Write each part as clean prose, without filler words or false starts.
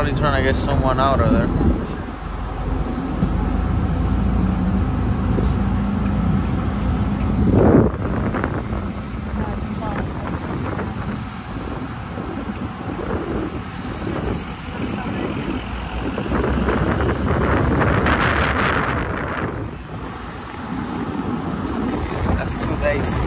probably trying to get someone out of there. That's 2 days.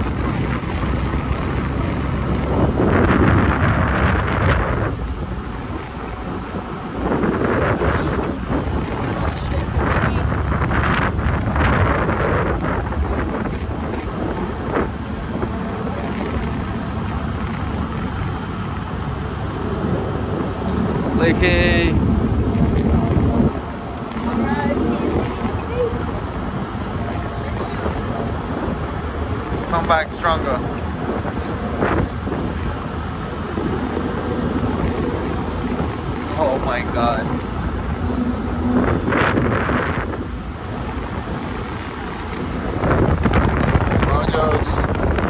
Licky. Come back stronger. Oh my God. Mojos.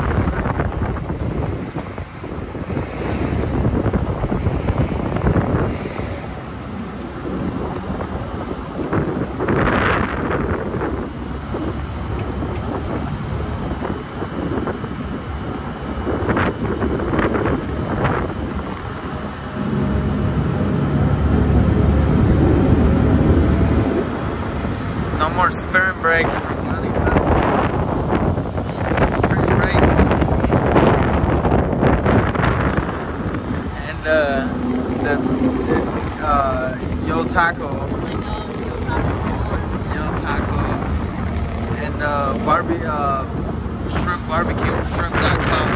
No more spin brakes from running out. Spin brakes. And Yo Taco. Yo Taco. And shrimp barbecue, shrimp.com.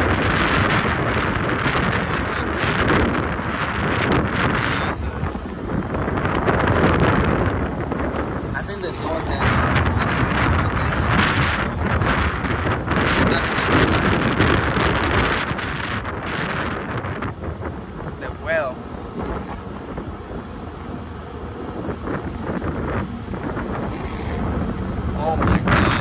I think the north end is took it. That's the well. Oh my God.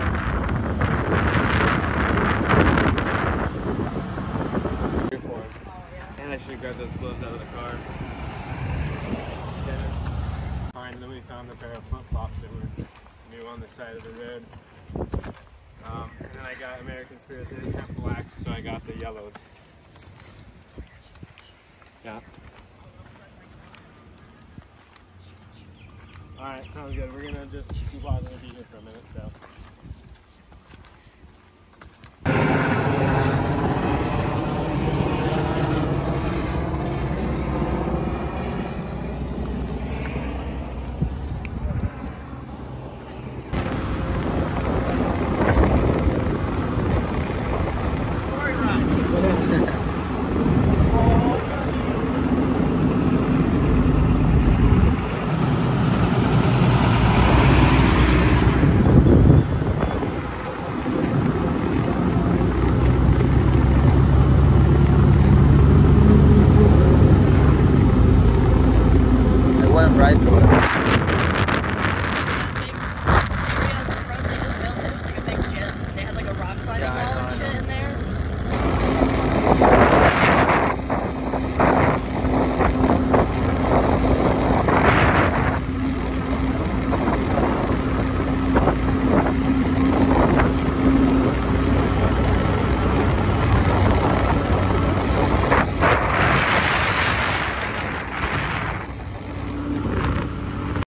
And I should have grabbed those gloves out of the car. And then we found a pair of flip-flops that were new on the side of the road. And then I got American Spirits. They didn't have blacks, so I got the yellows. Yeah. Alright, sounds good. We're gonna just keep on and be here for a minute, so.